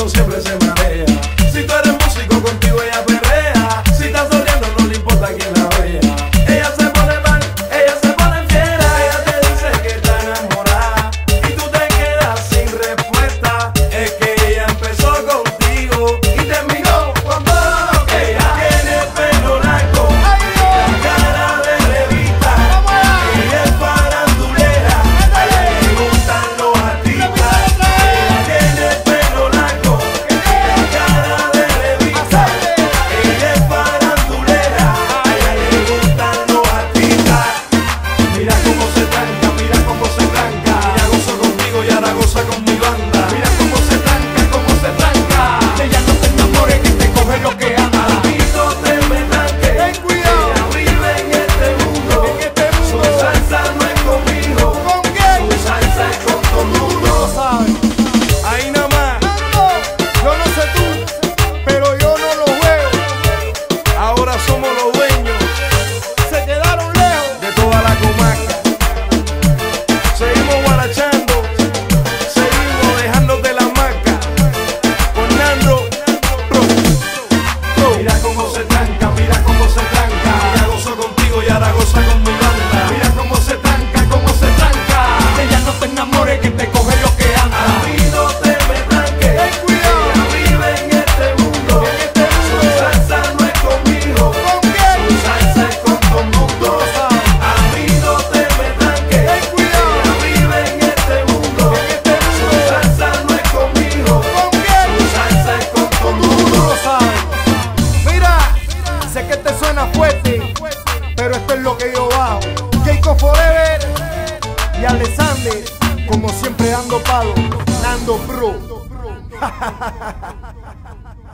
pero siempre se marea. Si tú eres músico, contigo ella perrea. Si estás soleando, no le importa quién la vea. Ella se pone mal, ella se pone fiera. Ella te dice que está enamorada y tú te quedas sin respuesta. Es que ella empezó contigo y terminó con todo lo que ella tiene. El pelo largo, la cara de revista. Ella es farandulera, a ella le gustan los artistas. Ella tiene el pelo largo, la cara de revista. Ella es farandulera, a ella le gustan los artistas. Mira cómo se tranca, mira cómo se tranca. Ella goza contigo y ahora goza con mi banda. Mira cómo se tranca, cómo se tranca. Ella no te enamores que te coge lo que ama. Amito, te me tranque. Ten cuidado. Ella vive en este mundo. Su salsa no es conmigo. ¿Con quién? Su salsa es con todo el mundo. ¿Sabes? Ahí nada más. Yo no sé tú, pero yo no lo veo. Ahora somos los dueños. Se quedaron lejos de toda la comarca. Seguimos guarachando, seguimos dejándote la marca. Con Nando Pro. Mira cómo se tranca, mira cómo se tranca. Ella gozó contigo y ahora goza con mi banda. Mira cómo se tranca, cómo se tranca. Ella no te enamores que te coge lo que anda. A mí no te me tranque. Ten cuidado. Ella vive en este mundo. Su salsa no es conmigo. ¿Con quién? Su salsa es con todo el mundo. A mí no te me tranque. Ten cuidado. Ella vive en este mundo. Su salsa no es conmigo. ¿Con quién? Su salsa es con todo el mundo. Mira, sé que te suena fuerte, pero esto es lo que yo bajo. Keiko Forever y Alexander, como siempre dando palo. Nando Pro.